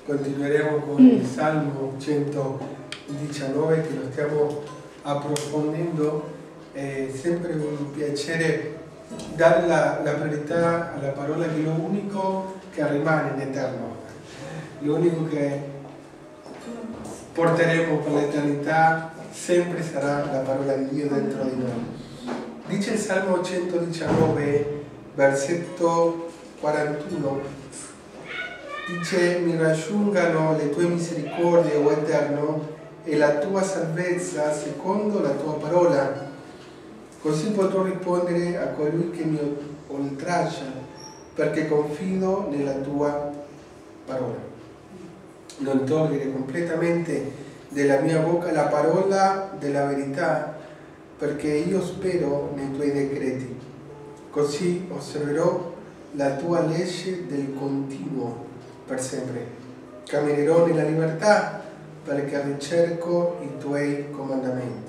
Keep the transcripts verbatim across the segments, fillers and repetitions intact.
Continueremo con il Salmo centodiciannove che lo stiamo approfondendo. È sempre un piacere dare la, la priorità alla parola, che è l'unico che rimane in eterno, l'unico che porteremo per l'eternità, sempre sarà la parola di Dio dentro di noi. Dice il Salmo centodiciannove, versetto quarantuno, dice: mi raggiungano le tue misericordie, o Eterno, e la tua salvezza secondo la tua parola. Così potrò rispondere a colui che mi oltraggia, perché confido nella tua parola. Non togliere completamente dalla mia bocca la parola della verità, perché io spero nei tuoi decreti. Così osserverò la tua legge del continuo per sempre. Camminerò nella libertà, perché ricerco i tuoi comandamenti.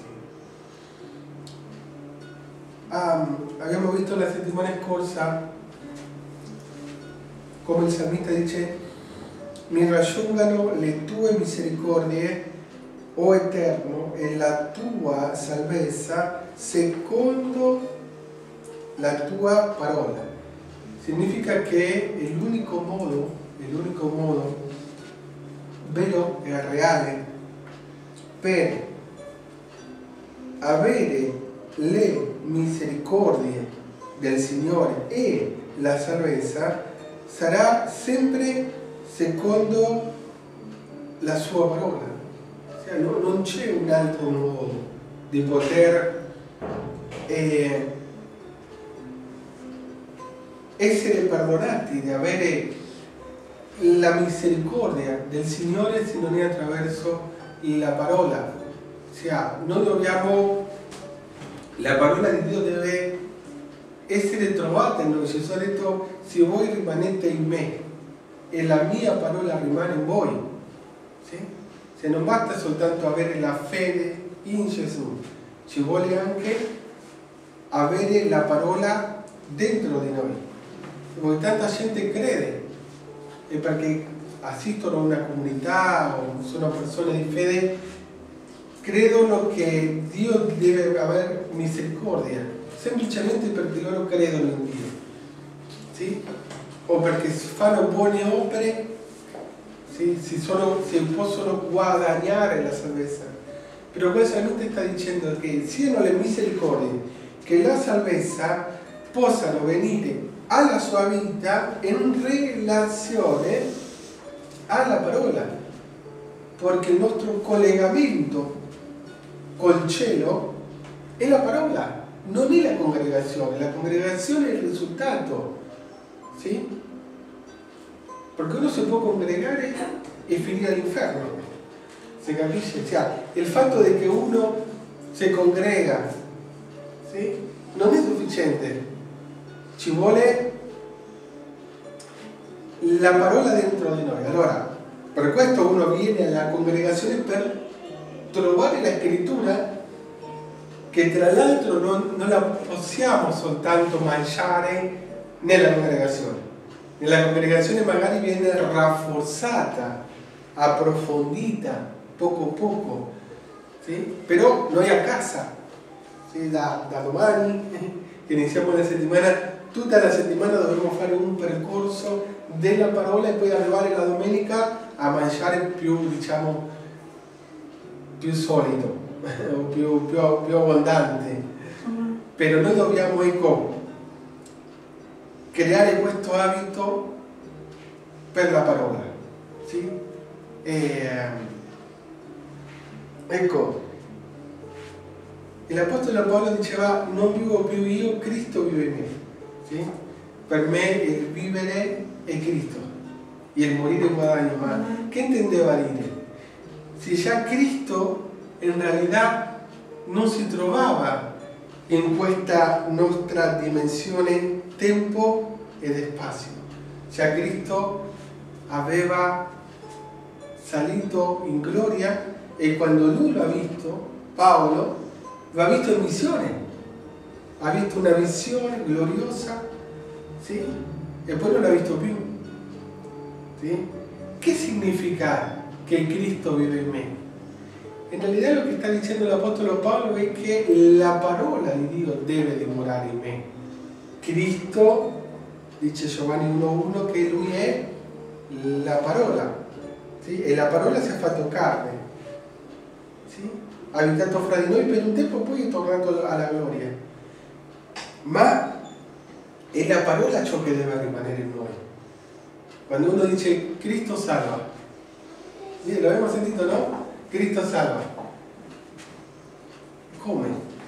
Um, abbiamo visto la settimana scorsa come il salmista dice: mi raggiungano le tue misericordie, o Eterno, e la tua salvezza secondo la tua parola. Significa che è l'unico modo è l'unico modo vero e reale per avere le misericordie del Signore e la salvezza sarà sempre secondo la sua parola. Cioè, no, non c'è un altro modo di poter eh, essere perdonati, di avere la misericordia del Signore, se non è attraverso la parola. Cioè, noi dobbiamo, la parola di Dio deve essere trovata in noi. Gesù ha detto: se voi rimanete in me e la mia parola rimane in voi, sì? Se non basta soltanto avere la fede in Gesù, ci vuole anche avere la parola dentro di noi. Perché tanta gente crede, e perché assistono a una comunità o sono persone di fede, credono che Dio deve avere misericordia semplicemente perché loro credono in Dio, sì? O perché fanno buone opere, sì? si, sono, si possono guadagnare la salvezza. Però questo salmista sta dicendo che siano le misericordie che la salvezza possano venire alla sua vita in relazione alla parola, perché il nostro collegamento col cielo è la parola, non è la congregazione. La congregazione è il risultato, sì? Perché uno si può congregare e finire all'inferno, si capisce? Cioè, il fatto di che uno si congrega, sì? Non è sufficiente. Ci vuole la parola dentro di noi. Allora, per questo uno viene alla congregazione per trovare la scrittura, che tra l'altro non, non la possiamo soltanto mangiare nella congregazione. Nella congregazione magari viene rafforzata, approfondita, poco poco, sì? Però noi a casa, sì? da, da domani che iniziamo la settimana, tutta la settimana dovremo fare un percorso della parola e poi arrivare la domenica a mangiare più, diciamo, più solido, o più, più, più abbondante. Uh-huh. Però noi dobbiamo, ecco, creare questo abito per la parola, sì? E, ecco, l'Apostolo Paolo diceva: non vivo più io, Cristo vive in me. Sì? Per me il vivere è Cristo e il morire è guadagno. Ma che intendeva dire? Se già Cristo in realtà non si trovava in questa nostra dimensione tempo ed spazio, già Cristo aveva salito in gloria, e quando lui l'ha visto, Paolo l'ha visto in visione, ha visto una visione gloriosa, sì? E poi non l'ha visto più, sì? ¿qué significa que Cristo vive en mí? En realidad lo que está diciendo el apóstol Pablo es que la parola de Dios debe de morar en mí. Cristo, dice Giovanni uno uno, che lui è la parola, sì? E la parola si è fatto carne, sì? Ha abitato fra di noi per un tempo, poi è tornato alla gloria. Ma è la parola ciò che deve rimanere in noi. Quando uno dice Cristo salva, ¿sí? Lo abbiamo sentito, no? Cristo salva. Come?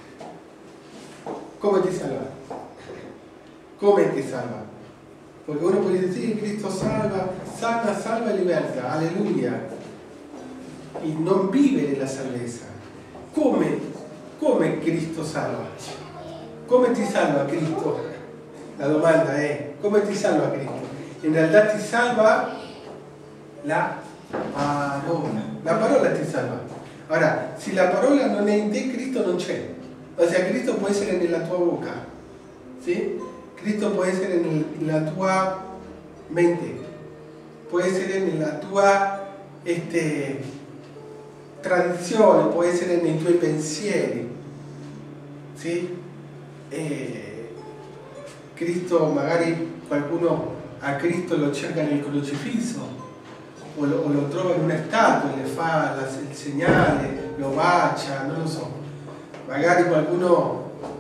Come ti salva? Come ti salva? Porque uno puede decir, sí, Cristo salva, sana, salva e liberta, alleluia. E non vive nella salvezza. Come? Come Cristo salva? Come ti salva Cristo? La domanda è, come ti salva Cristo? In realtà ti salva la parola. La parola ti salva. Ora, se la parola non è in te, Cristo non c'è. O sea, Cristo può essere nella tua bocca. ¿Sí? Cristo può essere nella tua mente. Può essere nella tua este, tradizione, può essere nei tuoi pensieri. ¿Sí? Eh, Cristo, magari qualcuno a Cristo lo cerca nel crocifisso o lo, o lo trova in una statua e le fa la, il segnale, lo bacia, non lo so. Magari qualcuno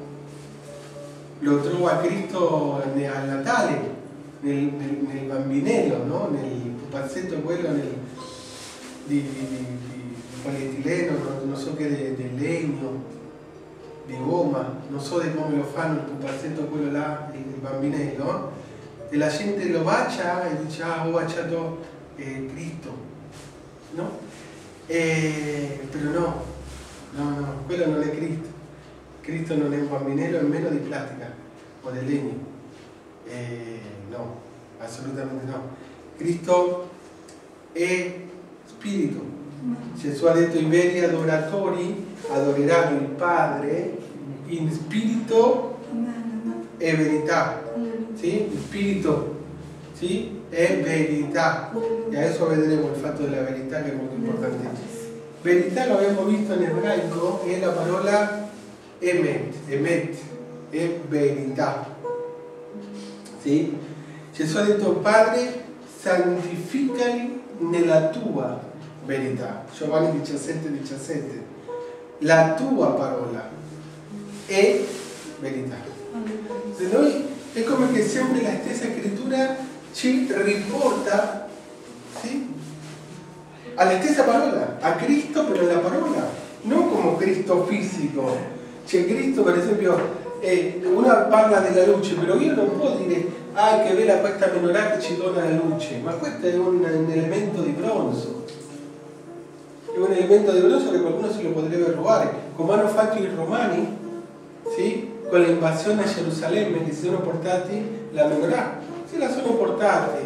lo trova a Cristo al Natale, nel, nel, nel bambinello, no? Nel pupazzetto quello nel, di, di, di, di polietileno, non, non so che, di legno, di gomma, non so di come lo fanno il pupazzetto quello là, il bambinello, e la gente lo bacia e dice, ah, ho baciato eh, Cristo, no? Eh, però no, no, no, quello non è Cristo. Cristo non è un bambinello, è meno di plastica o di legno. Eh, no, assolutamente no. Cristo è spirito. Gesù ha detto i veri adoratori adoreranno il Padre in spirito e verità. ¿Sí? Il spirito, ¿sí? È verità. E adesso vedremo il fatto della verità che è molto importante. Verità lo abbiamo visto in ebraico, è la parola emet, emet, è verità. ¿Sí? Gesù ha detto, Padre, santificali nella tua verità. Giovanni diciassette diciassette. La tua parola è verità. Se noi è come che sempre la stessa scrittura ci riporta, ¿sí? Alla stessa parola, a Cristo però la parola, non come Cristo fisico. C'è Cristo, per esempio, eh, uno parla della luce, però io non posso dire, ah, che bella questa menorah che ci dona la luce, ma questo è un, un elemento di bronzo. È un elemento di bronzo che qualcuno se lo potrebbe rubare, come hanno fatto i romani, ¿sí? Con l'invasione a Gerusalemme, che si sono portati la menorah, se la sono portati.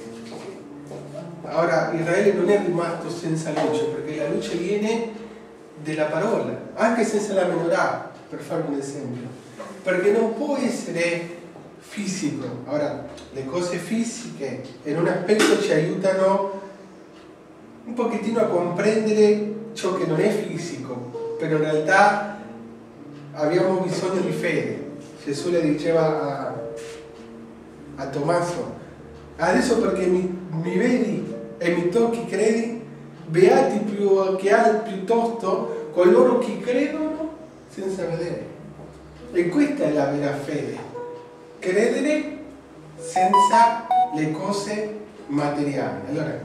Ora Israele non è rimasto senza luce, perché la luce viene dalla parola, anche senza la menorah, per fare un esempio, perché non può essere fisico. Ora, le cose fisiche in un aspetto ci aiutano un pochettino a comprendere ciò che non è fisico, però in realtà abbiamo bisogno di fede. Gesù le diceva a, a Tommaso, adesso perché mi, mi vedi e mi tocchi, credi? Beati più che altri, piuttosto coloro che credono senza vedere. E questa è la vera fede, credere senza le cose materiali. Allora,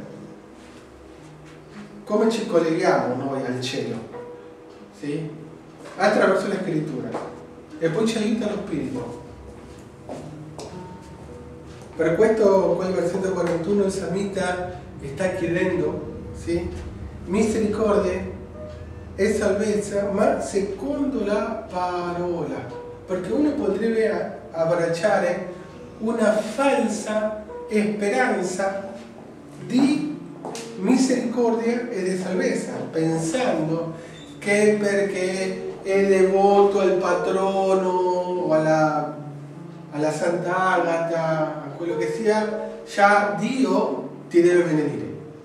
come ci colleghiamo noi al cielo? Sì? Attraverso la scrittura, e poi ci aiuta lo spirito. Per questo quel versetto quarantuno il Samita sta chiedendo, sì? Misericordia e salvezza, ma secondo la parola, perché uno potrebbe abbracciare una falsa speranza di misericordia e di salvezza, pensando che perché è devoto al patrono o alla, alla Santa Agata, a quello che sia, già Dio ti deve benedire.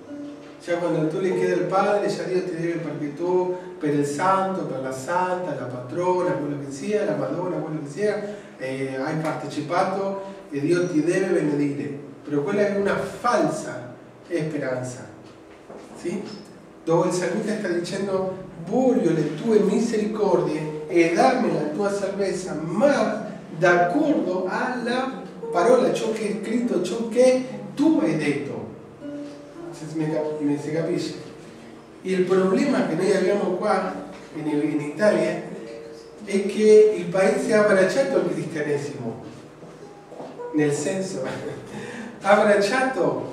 Ya cuando tú le quedas al Padre, ya Dios te debe perché tu, per il santo, per la santa, la patrona, quello che sia, la Madonna, quello che sia, eh, hai partecipato e Dio ti deve benedire. Però quella è una falsa speranza. ¿Sí? Dove il salmista sta dicendo: voglio le tue misericordie e darmi la tua salvezza, ma d'accordo alla parola, ciò che è scritto, ciò che tu hai detto. Si capisce? Il problema che noi abbiamo qua in, in Italia è che il paese ha abbracciato il cristianesimo, nel senso ha abbracciato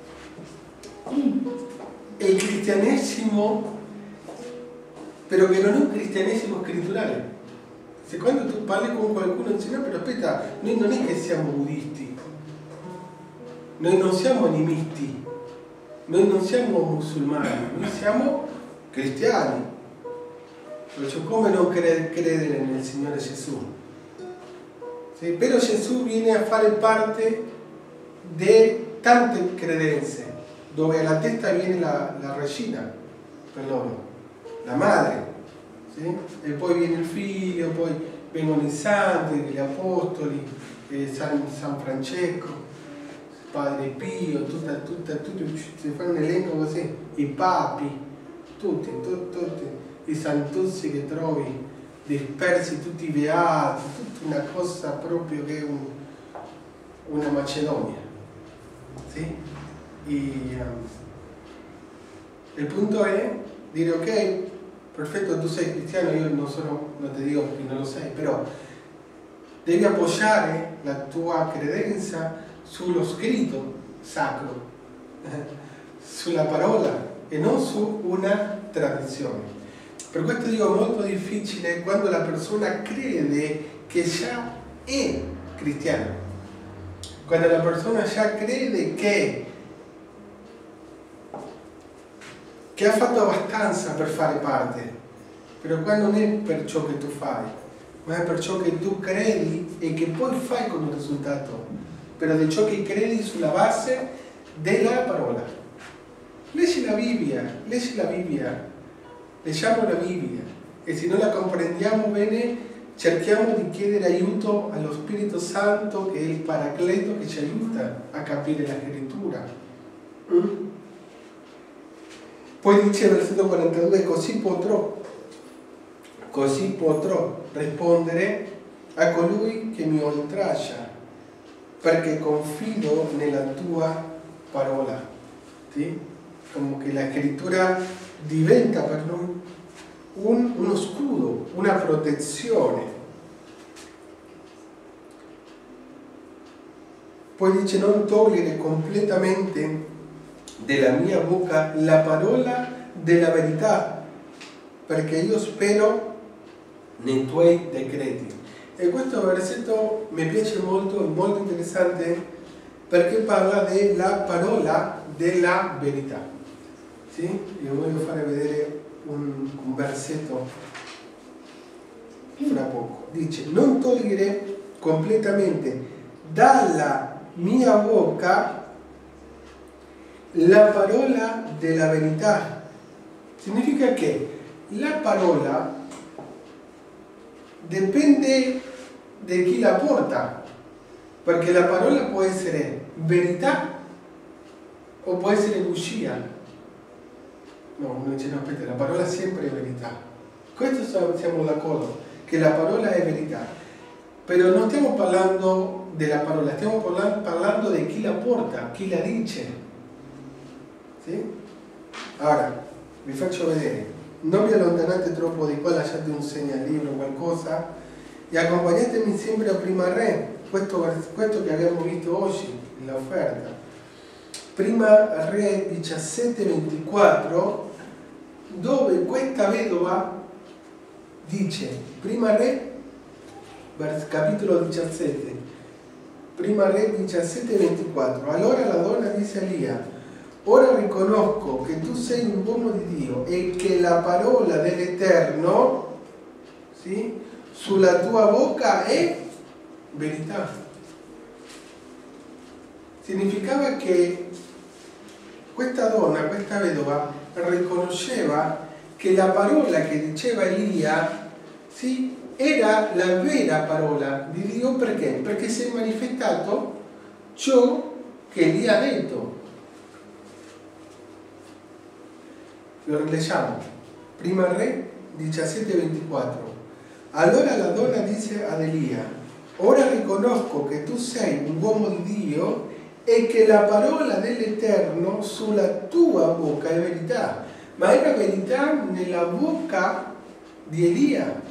il cristianesimo, però che non è un cristianesimo scritturale. Se quando tu parli con qualcuno dici: no, però aspetta, noi non è che siamo buddisti, noi non siamo animisti, noi non siamo musulmani, noi siamo cristiani. Perciò come non credere nel Signore Gesù? Sì, però Gesù viene a fare parte di tante credenze, dove alla testa viene la, la regina per loro, la madre, sì? E poi viene il figlio, poi vengono i santi, gli apostoli, eh, San, San Francesco, Padre Pio, tutta, tutta, tutti, si fa un elenco così, i papi, tutti, tutti, tutti, i santuzzi che trovi, dispersi, tutti i beati, tutta una cosa proprio che è un, una Macedonia. ¿Sí? Y um, el punto es dire: ok, perfecto, tú sei cristiano, io non, sono, non ti dico che non lo sei, però devi appoggiare la tua credenza sullo scritto sacro, sulla parola e non su una tradizione. Per questo dico, è molto difficile quando la persona crede che già è cristiana, quando la persona già crede che, che ha fatto abbastanza per fare parte, però qua non è per ciò che tu fai, ma è per ciò che tu credi e che poi fai come risultato, però di ciò che credi sulla base della parola. Leggi la Bibbia, leggi la Bibbia, leggiamo la Bibbia e se non la comprendiamo bene cerchiamo di chiedere aiuto allo Spirito Santo, che è il Paracleto che ci aiuta a capire la scrittura. Mm? Poi dice versetto quarantadue: così potrò, così potrò rispondere a colui che mi oltraggia, perché confido nella tua parola. ¿Sí? Como che la scrittura diventa per noi un, uno scudo, una protezione. Poi dice: non togliere completamente della mia bocca la parola della verità, perché io spero nei tuoi decreti. E questo versetto mi piace molto, è molto interessante, perché parla della parola della verità. Sì? Io voglio fare vedere un, un versetto fra poco. Dice: non togliere completamente dalla mia bocca la parola della verità. Significa che la parola dipende di chi la porta, perché la parola può essere verità o può essere bugia. No, non c'è, no, aspetta, la parola sempre è verità. Questo siamo d'accordo, che la parola è verità, però non stiamo parlando della parola, stiamo parlando di chi la porta, chi la dice. Sì? Ora, vi faccio vedere, non vi allontanate troppo di qua, lasciate un segnalibro o qualcosa e accompagnatemi sempre a Prima Re, questo, questo che abbiamo visto oggi, l'offerta. Prima Re diciassette ventiquattro, dove questa vedova dice, Prima Re, capitolo diciassette, Prima Re diciassette ventiquattro, allora la donna dice a Elia: ora riconosco che tu sei un uomo di Dio e che la parola dell'Eterno, sì, sulla tua bocca è verità. Significava che questa donna, questa vedova, riconosceva che la parola che diceva Elia, sì, era la vera parola di Dio. Perché? Perché si è manifestato ciò che Elia ha detto. Lo rileggiamo. Prima Re diciassette ventiquattro. Allora la donna disse ad Elia: ora riconosco che tu sei un uomo di Dio e che la parola dell'Eterno sulla tua bocca è verità. Ma era verità nella bocca di Elia.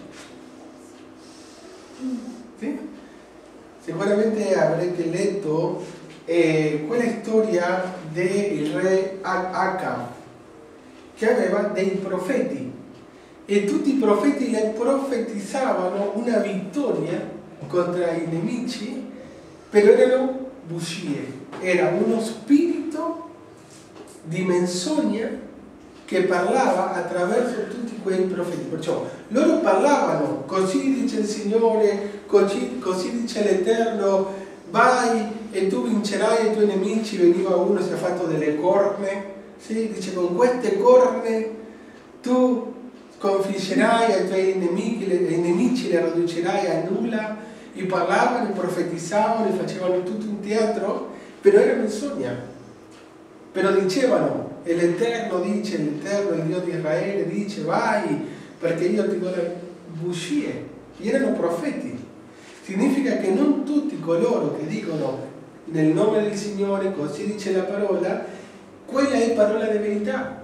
Sì? Sicuramente avrete letto eh, quella storia del re Acab, che aveva dei profeti, e tutti i profeti le profetizzavano una vittoria contro i nemici, però erano bugie, era uno spirito di menzogna che parlava attraverso tutti quei profeti. Perciò loro parlavano: così dice il Signore, così, così dice l'Eterno, vai e tu vincerai i tuoi nemici. Veniva uno, si è fatto delle corne, sì? Dice: con queste corne tu sconfiggerai i tuoi nemici, le, i nemici li riducerai a nulla. E parlavano, e profetizzavano, e facevano tutto un teatro, però era menzogna. Però dicevano: e l'Eterno dice, l'Eterno, il Dio di Israele dice, vai, perché io ti do le bugie. E erano profeti. Significa che non tutti coloro che dicono nel nome del Signore, così dice la parola, quella è parola di verità.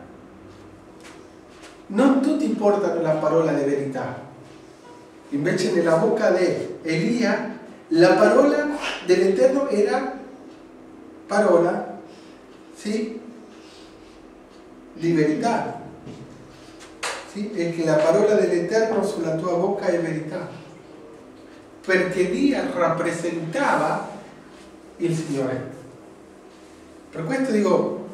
Non tutti portano la parola di verità. Invece nella bocca di Elia la parola dell'Eterno era parola, sì, di verità. Sì? E che la parola dell'Eterno sulla tua bocca è verità. Perché Elia rappresentava il Signore. Per questo dico,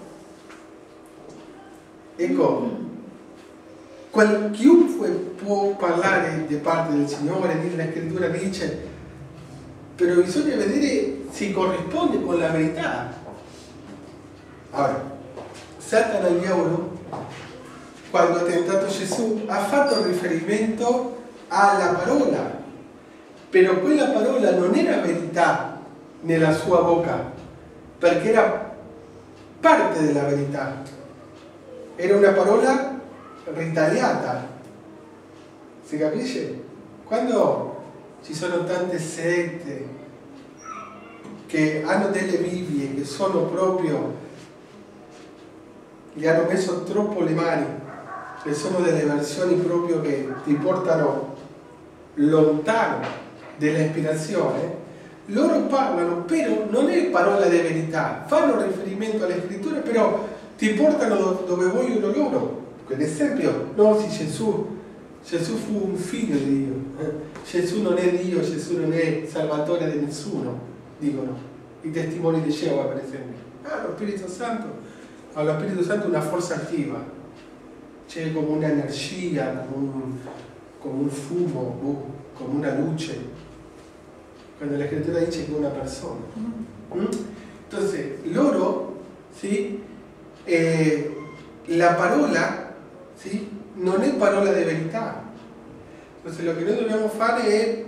ecco, qual, chiunque può parlare di parte del Signore, la Scrittura dice, però bisogna vedere se corrisponde con la verità. Allora, Satana, il diavolo, quando ha tentato Gesù, ha fatto riferimento alla parola, però quella parola non era verità nella sua bocca, perché era parte della verità, era una parola ritagliata. Si capisce? Quando ci sono tante sette che hanno delle Bibbie che sono proprio, gli hanno messo troppo le mani, che sono delle versioni proprio che ti portano lontano dall'ispirazione, loro parlano, però non è parola di verità, fanno riferimento alle scritture, però ti portano dove vogliono loro. Per esempio, no, sì, Gesù, Gesù fu un figlio di Dio, eh? Gesù non è Dio, Gesù non è salvatore di nessuno, dicono i testimoni di Geova, per esempio. Ah, lo Spirito Santo, allo Spirito Santo una forza attiva, c'è come un'energia, come un, come un fumo, come una luce, quando la scrittura dice che è una persona. ¿Mm? Entonces, loro, sì, eh, la parola, sì, non è parola di verità. Entonces, lo che noi dobbiamo fare è,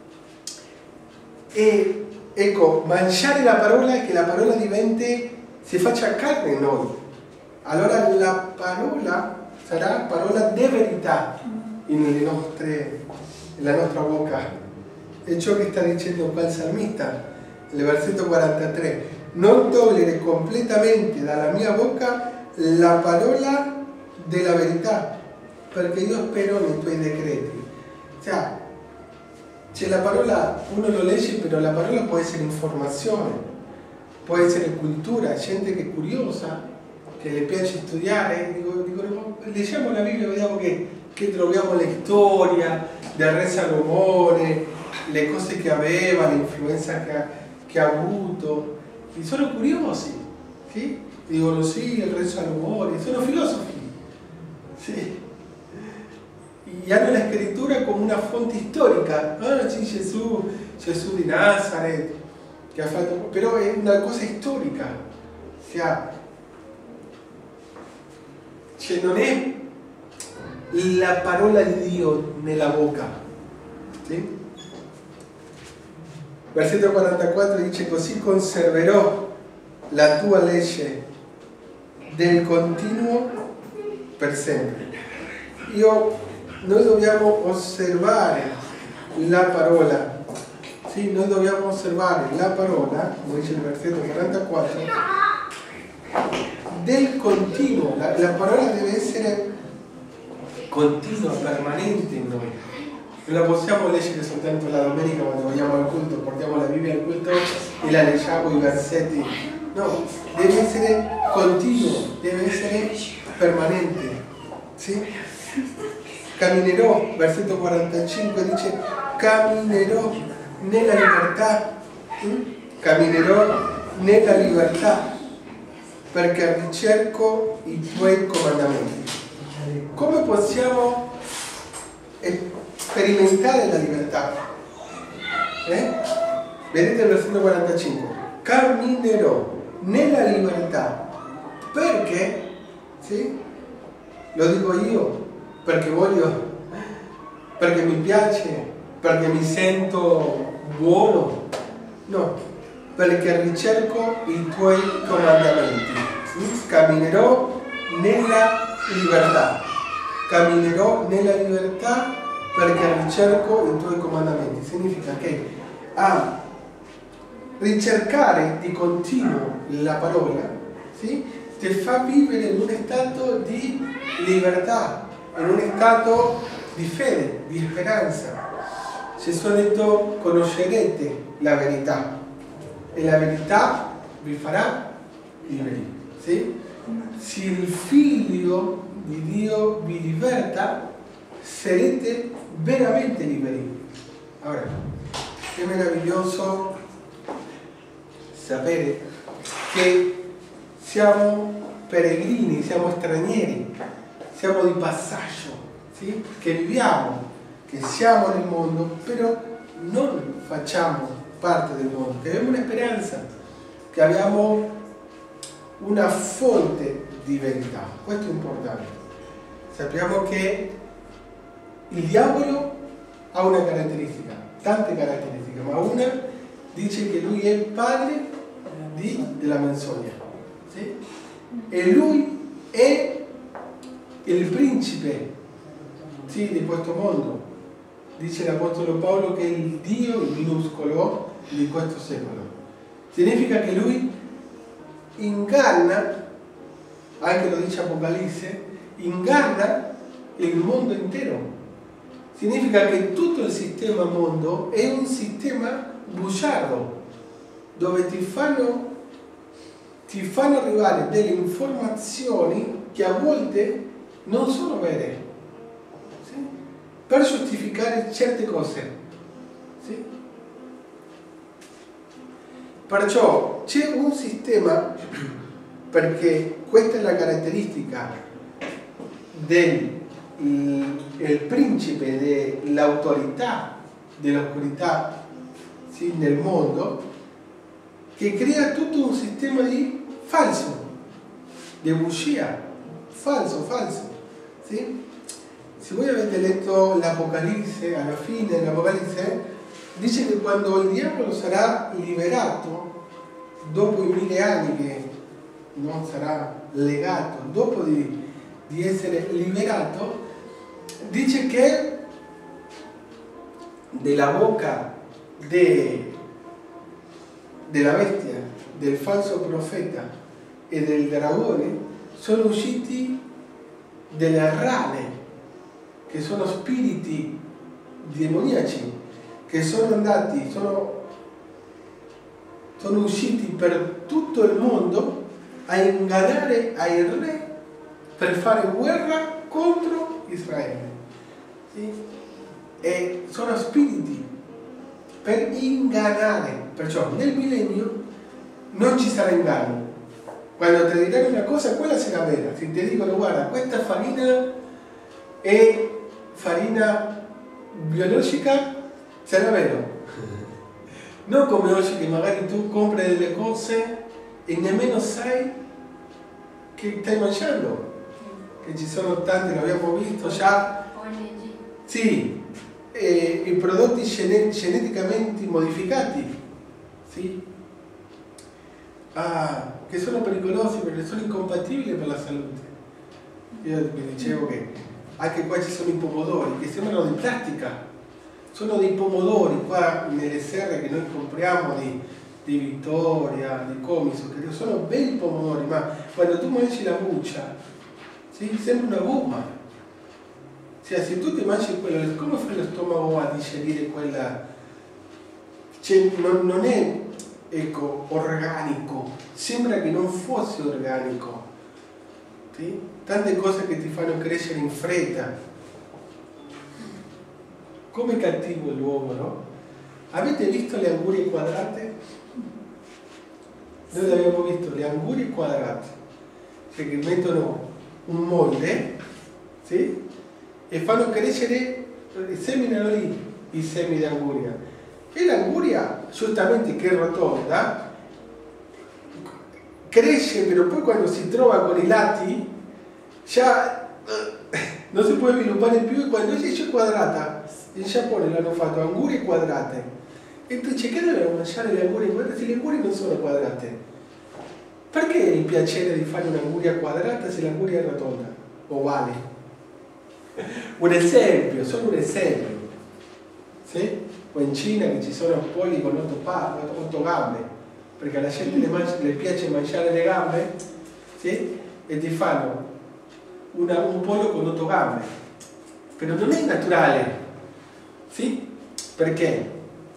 è ecco, mangiare la parola e che la parola diventi, si faccia carne in noi. Allora la parola sarà parola di verità nelle nostre, nella nostra bocca. È ciò che sta dicendo qua il salmista, nel versetto quarantatré. Non togliere completamente dalla mia bocca la parola della verità, perché io spero nei tuoi decreti. Cioè, c'è la parola, uno lo legge, però la parola può essere informazione, può essere cultura, gente che è curiosa, che le piace studiare, dico, dico, leggiamo la Bibbia e vediamo che, che troviamo la storia del re Salomone, le cose che aveva, l'influenza che ha, che ha avuto, e sono curiosi, sì? Dicono sì, il re Salomone, sono filosofi, sì? E hanno la scrittura come una fonte storica. Ah, sì, Gesù, Gesù di Nazareth, che ha fatto, però è una cosa storica. Cioè, cioè non è la parola di Dio nella bocca, sì? Versetto quarantaquattro dice: così conserverò la tua legge del continuo per sempre. Io, noi dobbiamo osservare la parola, sì, noi dobbiamo osservare la parola, come dice il versetto quarantaquattro, del continuo. La, la parola deve essere continua, permanente in noi. Non la possiamo leggere soltanto la domenica quando andiamo al culto, portiamo la Bibbia al culto e la leggiamo i versetti. No, deve essere continuo, deve essere permanente. ¿Sí? Camminerò, versetto quarantacinque dice: camminerò nella libertà, ¿sí? Camminerò nella libertà perché ricerco i tuoi comandamenti. Come possiamo sperimentare la libertà? Eh? Vedete il versetto quarantacinque: camminerò nella libertà perché, sì? Lo dico io, perché voglio, perché mi piace, perché mi sento buono. No, perché ricerco i tuoi comandamenti. Camminerò nella libertà. Camminerò nella libertà perché ricerco i tuoi comandamenti. Significa che a ricercare di continuo la parola, sì, ti fa vivere in un stato di libertà, in un stato di fede, di speranza. Gesù ha detto: conoscerete la verità e la verità vi farà liberi. ¿Sí? Se il figlio di Dio vi liberta, sarete veramente liberi. Ora, è meraviglioso sapere che siamo peregrini, siamo stranieri, siamo di passaggio, sì? Che viviamo, che siamo nel mondo, però non facciamo parte del mondo, che abbiamo una speranza, che abbiamo una fonte di verità. Questo è importante. Sappiamo che il diavolo ha una caratteristica, tante caratteristiche, ma una dice che lui è il padre di, della menzogna. Sì? E lui è il principe, sì, di questo mondo. Dice l'Apostolo Paolo che è il Dio minuscolo di questo secolo. Significa che lui inganna, anche lo dice Apocalisse, inganna il mondo intero. Significa che tutto il sistema mondo è un sistema bugiardo, dove ti fanno ti fanno arrivare delle informazioni che a volte non sono vere, sì? Per giustificare certe cose, sì? Perciò c'è un sistema, perché questa è la caratteristica del il principe, dell'autorità dell'oscurità, sì, nel mondo, che crea tutto un sistema di falso, di bugia, falso, falso. ¿Sí? Se voi avete letto l'Apocalisse, alla fine dell'Apocalisse, dice che quando il diavolo sarà liberato, dopo i mille anni che non sarà legato, dopo di, di essere liberato, dice che della bocca de della bestia, del falso profeta e del dragone sono usciti delle rane, che sono spiriti demoniaci, che sono andati, sono, sono usciti per tutto il mondo a ingannare ai re per fare guerra contro Israele. Sì? E sono spiriti per ingannare. Perciò nel millennio non ci sarà inganno. Quando ti diranno una cosa, quella sarà vera. Se ti dicono: guarda, questa farina è farina biologica, sarà vero. Non come oggi che magari tu compri delle cose e nemmeno sai che stai mangiando, che che ci sono tanti, lo abbiamo visto già. O N G. Sì, eh, i prodotti gene geneticamente modificati, sì? Ah, che sono pericolosi perché sono incompatibili per la salute. Io vi dicevo che anche qua ci sono i pomodori che sembrano di plastica, sono dei pomodori qua nelle serre che noi compriamo di, di Vittoria, di Comiso, che sono bei pomodori, ma quando tu mangi la buccia, sì, sembra una gomma. Cioè, se tu ti mangi quello, come fai lo stomaco a digerire quella? Cioè, non, non è, ecco, organico, sembra che non fosse organico. Sì? Tante cose che ti fanno crescere in fretta. Come cattivo l'uomo, no? Avete visto le angurie quadrate? Noi abbiamo visto le angurie quadrate, cioè che mettono un molde, sì? E fanno crescere, seminano lì i semi di anguria. E l'anguria, giustamente che è rotonda, cresce, però poi quando si trova con i lati, già eh, non si può sviluppare più, e quando esce quadrata, in Giappone l'hanno fatto angurie quadrate. E tu dici, che dobbiamo mangiare le angurie quadrate se le angurie non sono quadrate? Perché il piacere di fare un'anguria quadrata se l'anguria è rotonda, ovale? Un esempio, solo un esempio. Sì? O in Cina che ci sono polli con otto, pa otto gambe, perché alla gente le, le piace mangiare le gambe, sì? E ti fanno una, un pollo con otto gambe. Però non è naturale, sì? Perché?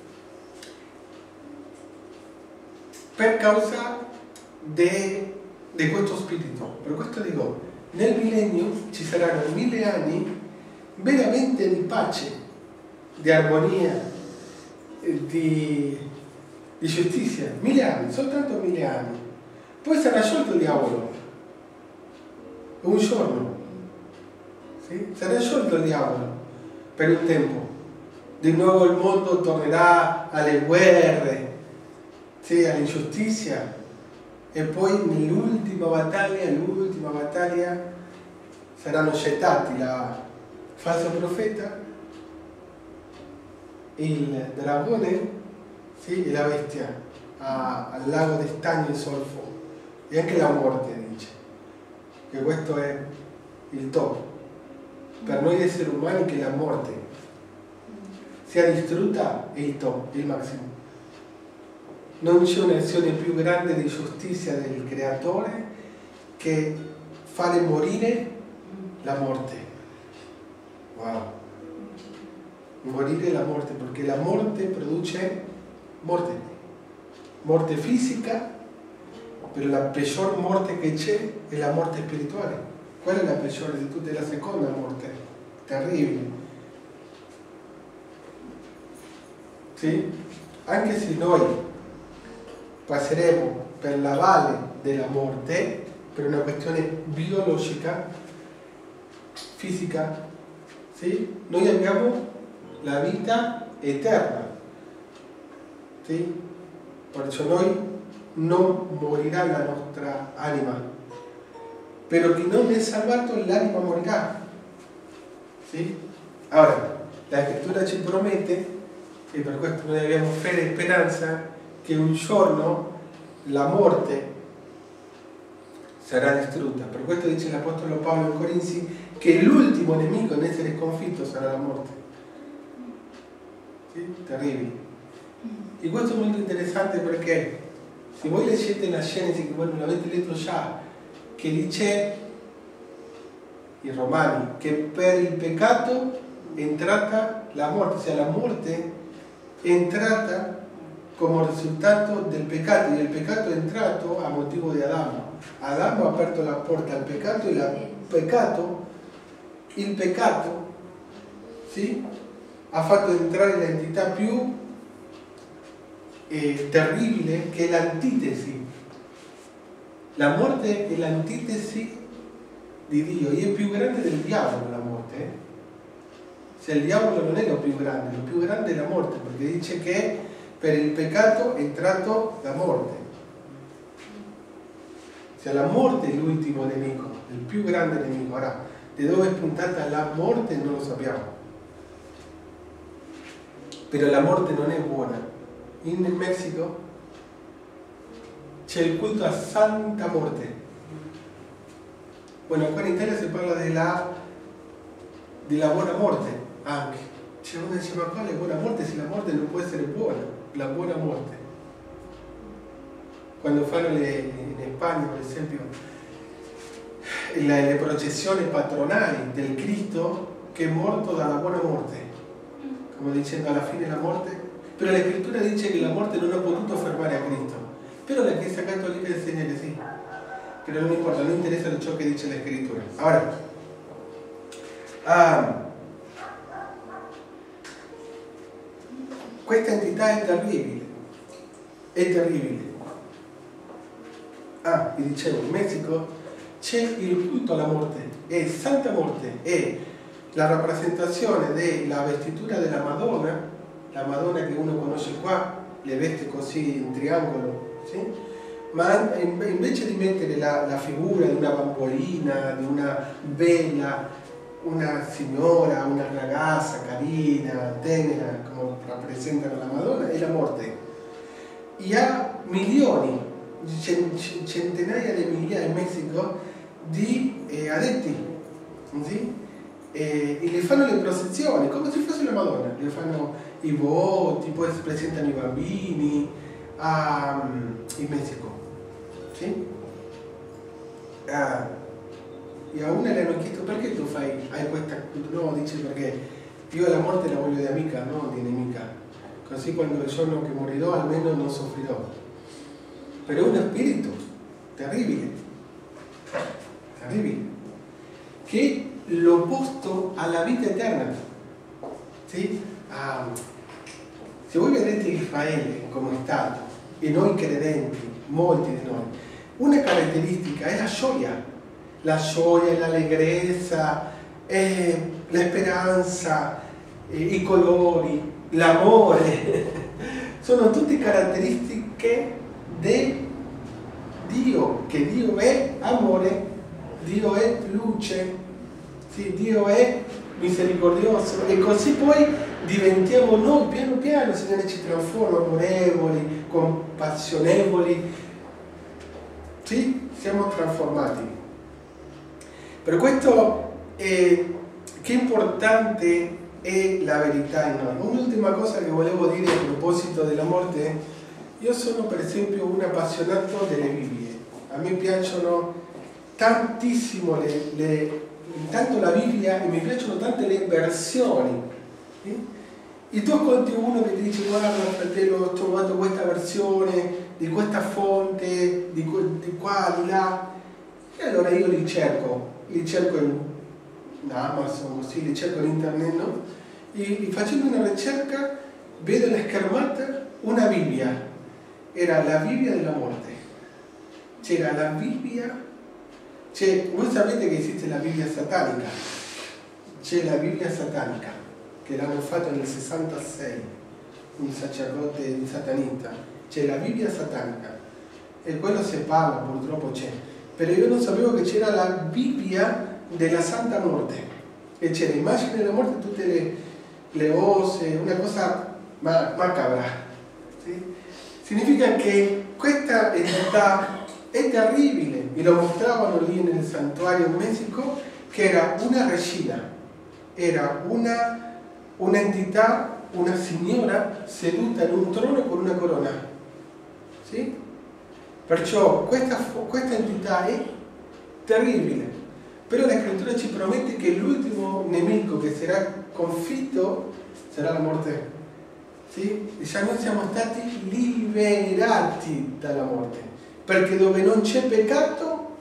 Per causa di questo spirito. Per questo dico, nel millennio ci saranno mille anni veramente di pace, di armonia, di, di giustizia. Mille anni, soltanto mille anni. Poi sarà sciolto il diavolo. Un giorno. Sì? Sarà sciolto il diavolo per un tempo. Di nuovo il mondo tornerà alle guerre, sì, all'ingiustizia. E poi nell'ultima battaglia, l'ultima battaglia, saranno gettati la falso profeta, il dragone, sì, e la bestia a, al lago di stagno e solfo, e anche la morte, dice, che questo è il top. Per noi esseri umani che la morte sia distrutta è il top, il massimo. Non c'è un'azione più grande di giustizia del creatore che fare morire la morte. Wow. Morire la morte, perché la morte produce morte. Morte fisica, però la peggior morte che c'è è la morte spirituale. Quella è la peggiore di tutte, la seconda morte. Terribile. Sì? Anche se noi passeremo per la valle della morte per una questione biologica, fisica, sì? Noi abbiamo la vita eterna, sì? Perciò noi non morirà la nostra anima, però chi non è salvato l'anima morirà, sì? Ora, la scrittura ci promette, e per questo noi abbiamo fede e speranza, che un giorno la morte sarà distrutta. Per questo dice l'Apostolo Paolo in Corinzi che l'ultimo nemico ad essere sconfitto sarà la morte. Sì? Terribile. E questo è molto interessante perché se voi leggete la Genesi, che voi non l'avete letto già, che dice in Romani che per il peccato è entrata la morte, cioè la morte è entrata come risultato del peccato, e il peccato è entrato a motivo di Adamo. Adamo ha aperto la porta al peccato, e il peccato, il peccato, sì, ha fatto entrare l'entità più eh, terribile, che è l'antitesi. La morte è l'antitesi di Dio, e è più grande del diavolo la morte. Eh? Se il diavolo non è lo più grande, lo più grande è la morte, perché dice che per il peccato è entrato la morte. Cioè la morte è l'ultimo nemico. il più grande nemico. Ora, di dove è puntata la morte non lo sappiamo. Però la morte non è buona. In Messico c'è il culto a Santa Morte. Bueno, qua in Italia si parla della, della buona morte anche. C'è uno che dice, ma quale buona morte se la morte non può essere buona? La buona morte. Quando fanno le, in Spagna, per esempio, le, le processioni patronali del Cristo che è morto dalla buona morte, come dicendo alla fine la morte, però la scrittura dice che la morte non ha potuto fermare a Cristo, però la Chiesa Cattolica insegna che sì, però non importa, non interessa ciò che dice la scrittura. Ora, ah, questa entità è terribile, è terribile. Ah, vi dicevo, in Messico c'è il culto alla morte, è Santa Morte, è la rappresentazione della vestitura della Madonna, la Madonna che uno conosce qua, le veste così in triangolo, sì? Ma invece di mettere la, la figura di una bambolina, di una bella, una signora, una ragazza carina, tenera, come rappresentano la Madonna, è la morte. E ha milioni, centinaia di migliaia in Messico di eh, addetti, sì? e, e le fanno le processioni come se fosse la Madonna, le fanno i voti, poi si presentano i bambini a, in Messico, sì? Ah, e a una le hanno chiesto perché tu fai hai questa, no, dice perché io la morte la voglio di amica, non di nemica, così quando il giorno che morirò almeno non soffrirò. Però è un spirito terribile, terribile, che è l'opposto alla vita eterna. Sì? Ah, se voi vedete Israele come è stato, e noi credenti, molti di noi, una caratteristica è la gioia, la gioia, l'allegrezza, eh, la speranza, eh, i colori, l'amore, sono tutte caratteristiche di Dio, che Dio è amore, Dio è luce, sì, Dio è misericordioso, e così poi diventiamo noi piano piano, il Signore ci trasforma amorevoli, compassionevoli, sì, siamo trasformati. Per questo è, che importante è la verità in noi. Un'ultima cosa che volevo dire a proposito della morte: io sono per esempio un appassionato delle Bibbie, a me piacciono tantissimo le, le, intanto la Bibbia, e mi piacciono tante le versioni, sì? E tu ascolti uno che ti dice guarda fratello, ho trovato questa versione di questa fonte, di, di qua, di là, e allora io li cerco, li cerco in Amazon, così, li cerco in internet, no? E, e facendo una ricerca vedo la schermata una Bibbia. Era la Bibbia della morte, c'era la Bibbia, c'è, voi sapete che esiste la Bibbia satanica, c'è la Bibbia satanica che l'hanno fatta nel sessantasei, un sacerdote un satanista, c'è la Bibbia satanica, e quello si parla, purtroppo c'è, però io non sapevo che c'era la Bibbia della Santa Morte, e c'era l'immagine della morte, tutte le, le osse, una cosa ma, macabra, sì? Significa che questa entità è terribile, e lo mostravano lì nel santuario in Messico, che era una regina, era una, un'entità, una signora seduta in un trono con una corona, sì? Perciò questa, questa entità è terribile, però la scrittura ci promette che l'ultimo nemico che sarà sconfitto sarà la morte. Sì? Diciamo, noi siamo stati liberati dalla morte, perché dove non c'è peccato,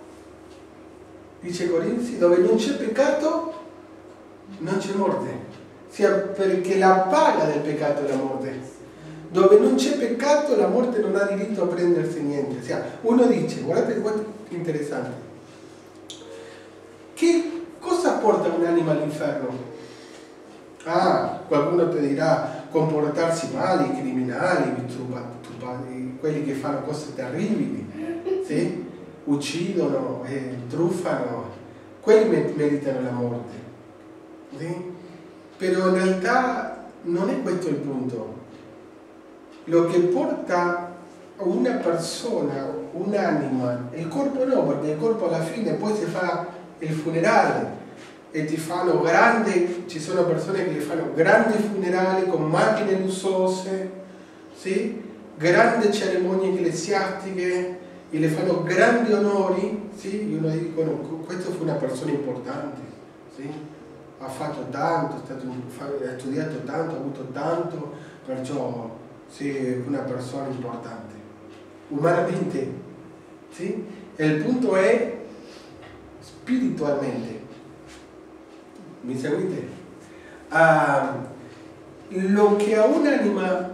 dice Corinzi, dove non c'è peccato non c'è morte, sia perché la paga del peccato è la morte. Dove non c'è peccato la morte non ha diritto a prendersi niente. Sia, uno dice, guardate questo è interessante, che cosa porta un'anima all'inferno? Ah, qualcuno ti dirà comportarsi male, i criminali, quelli che fanno cose terribili, sì? Uccidono, eh, truffano, quelli meritano la morte. Sì? Però in realtà non è questo il punto. Lo che porta una persona, un'anima, il corpo no, perché il corpo alla fine poi si fa il funerale e ti fanno grandi, ci sono persone che li fanno grandi funerali con macchine lussuose, sì? Grandi cerimonie ecclesiastiche e le fanno grandi onori, sì? E uno dicono, questo fu una persona importante, sì? Ha fatto tanto, è stato, ha studiato tanto, ha avuto tanto, perciò sì, è una persona importante. Umanamente, sì? E il punto è spiritualmente. Mi seguite? Uh, lo che a un'anima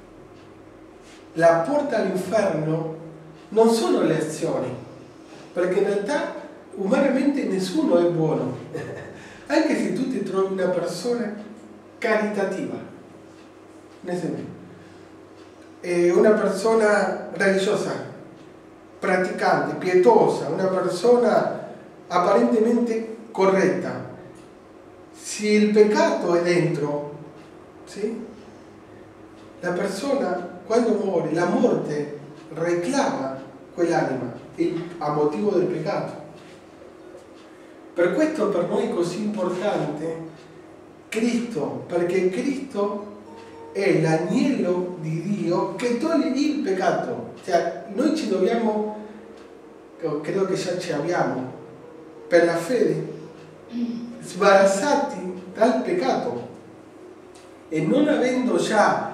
la porta all'inferno non sono le azioni, perché in realtà umanamente nessuno è buono, anche se tu ti trovi una persona caritativa, un esempio, e una persona religiosa, praticante, pietosa, una persona apparentemente corretta. Se il peccato è dentro, sì? La persona quando muore, la morte reclama quell'anima a motivo del peccato. Per questo per noi è così importante Cristo, perché Cristo è l'agnello di Dio che toglie il peccato. Cioè, noi ci dobbiamo, credo che già ci abbiamo, per la fede, sbarazzati dal peccato e non avendo già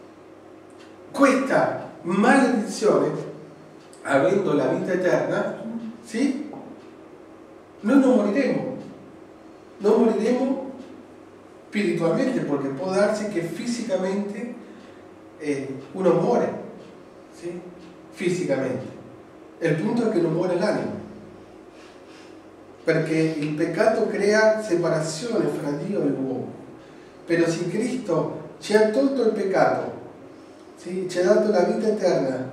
questa maledizione, avendo la vita eterna, sì? Noi non moriremo, non moriremo spiritualmente, perché può darsi che fisicamente eh, uno muore, sì? Fisicamente. Il punto è che non muore l'anima, perché il peccato crea separazione fra Dio e l'uomo. Però se Cristo ci ha tolto il peccato, sì? Ci ha dato la vita eterna,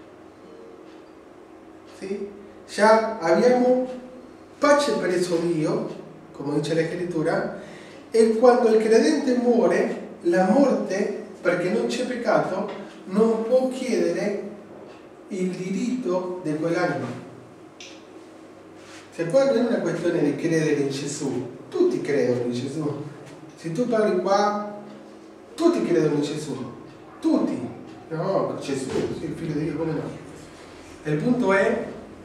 sì? Già abbiamo pace presso Dio, come dice la scrittura, e quando il credente muore, la morte, perché non c'è peccato, non può chiedere il diritto di quell'anima. Se qua non è una questione di credere in Gesù, tutti credono in Gesù. Se tu parli qua, tutti credono in Gesù, tutti. No, Gesù, sì, il figlio di Dio, come no? E il punto è,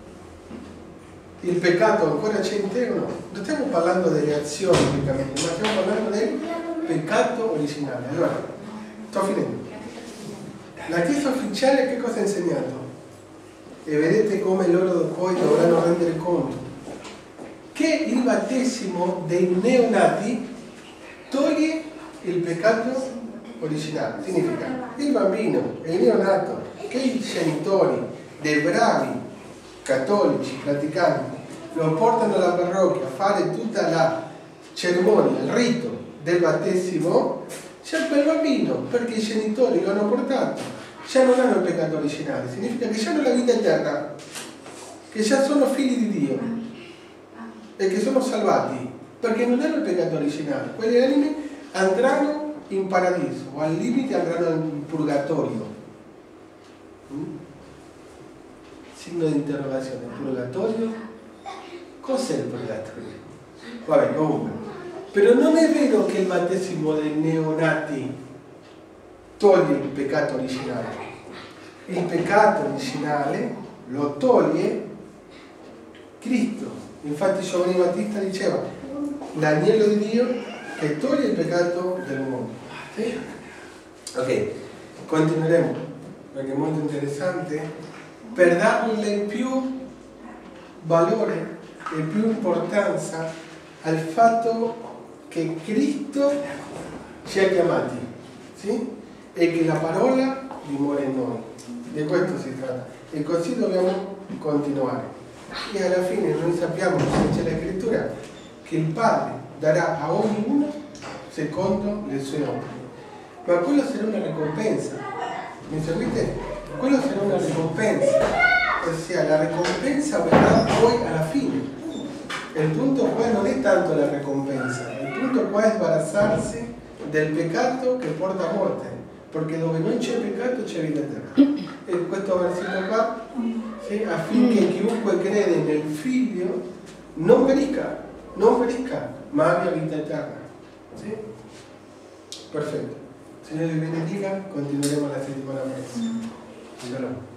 il peccato ancora c'è in te o no? Non stiamo parlando delle azioni unicamente, ma stiamo parlando del peccato originale. Allora, sto finendo. La Chiesa ufficiale che cosa ha insegnato? E vedete come loro poi dovranno rendere conto che il battesimo dei neonati toglie il peccato originale. Significa il bambino, il neonato, che i genitori dei bravi cattolici praticanti lo portano alla parrocchia a fare tutta la cerimonia, il rito del battesimo, c'è quel bambino, perché i genitori lo hanno portato, già non hanno il peccato originale, significa che hanno la vita eterna, che già sono figli di Dio e che sono salvati, perché non hanno il peccato originale. Quelle anime andranno in paradiso, o al limite andranno in purgatorio. Mm? Signo di interrogazione, purgatorio? Cos'è il purgatorio? Vabbè, comunque. Però non è vero che il battesimo dei neonati toglie il peccato originale. Il peccato originale lo toglie Cristo. Infatti Giovanni Battista diceva, l'agnello di Dio che toglie il peccato del mondo. Sì? Ok, continueremo, perché è molto interessante, per darle più valore e più importanza al fatto che Cristo ci ha chiamati, sì? E che la parola dimora in noi. Di questo si tratta. E così dobbiamo continuare. E alla fine noi sappiamo, se c'è la scrittura, che il Padre darà a ognuno secondo le sue opere. Ma quello sarà una ricompensa. Mi seguite? Quello sarà una ricompensa. Ossia, la ricompensa verrà poi alla fine. El punto qua non è tanto la recompensa, il punto qua è sbarazzarsi del peccato che porta a morte, perché dove non c'è peccato c'è vita eterna. E questo versicolo qua, sì, affinché chiunque crede nel Figlio non perisca, non perisca, ma abbia vita eterna. Sì? Perfetto. Signore vi benedica, continueremo la settimana prossima.